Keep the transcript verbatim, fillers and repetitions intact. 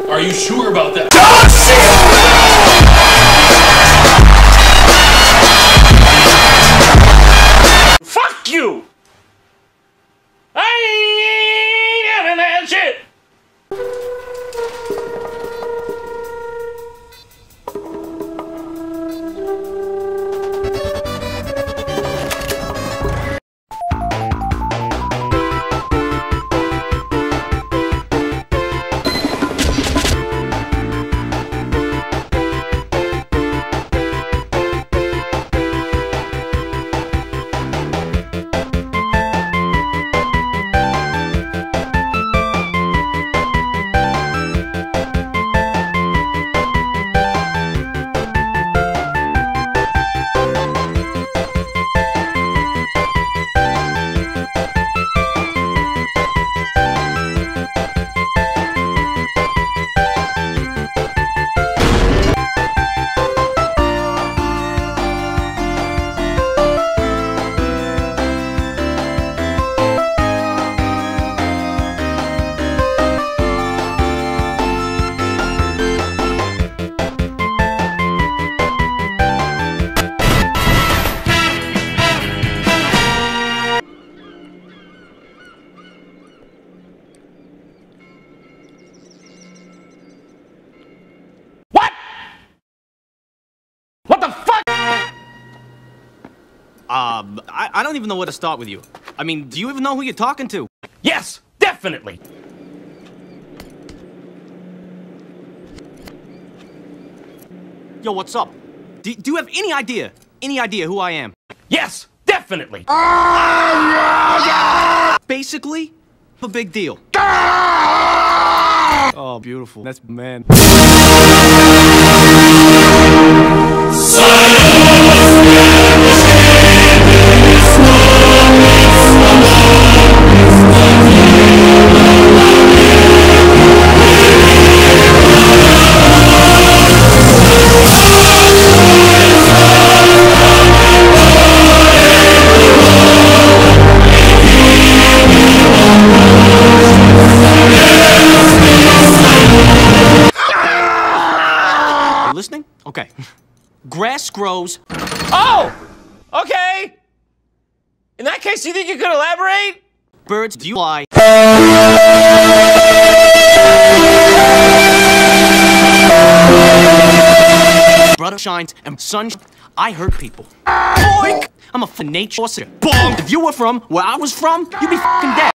Are you sure about that? Fuck you! I ain't having that shit! Um, I, I don't even know where to start with you. I mean, do you even know who you're talking to? Yes, definitely! Yo, what's up? Do, do you have any idea, any idea who I am? Yes, definitely! Basically, a big deal. Oh, beautiful. That's man. Listening? Okay. Grass grows. Oh! Okay! In that case, do you think you could elaborate? Birds do fly. Brother shines and sun. sh I hurt people. Boink! I'm a f nature. Bonk! If you were from where I was from, you'd be f***ing dead.